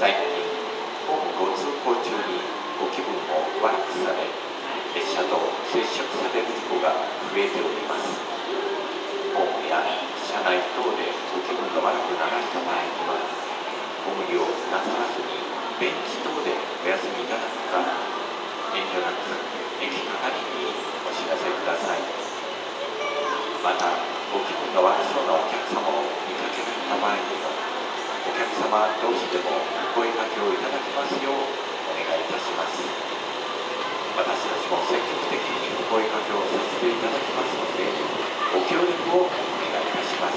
最近、ホームご通行中にご気分を悪くされ、列車と接触される事故が増えております。ホームや車内等でご気分が悪くなられた場合には、ご無理をなさらずにベンチ等でお休みいただくか、遠慮なく駅係にお知らせください。また、ご気分が悪そうなお客様を見かけられた場合には、お客様同士でも声かけをいただきますようお願いいたします。私たちも積極的にお声かけをさせていただきますので、ご協力をお願いいたします。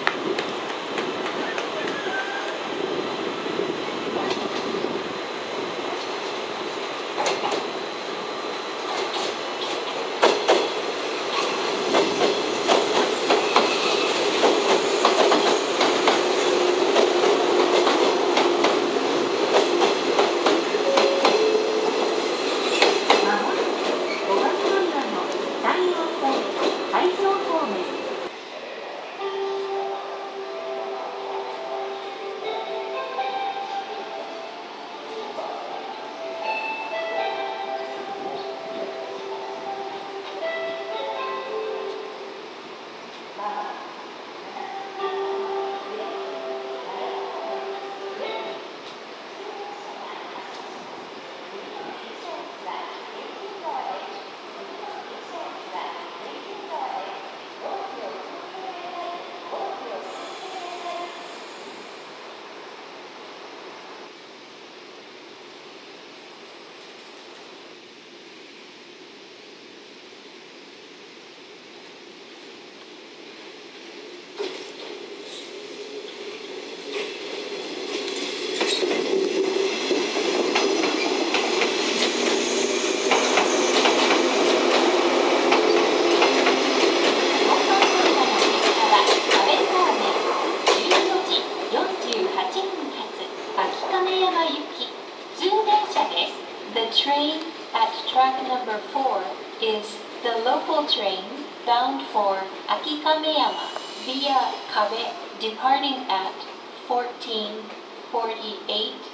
The train at track number 4 is the local train bound for Akikameyama via Kabe, departing at 14:48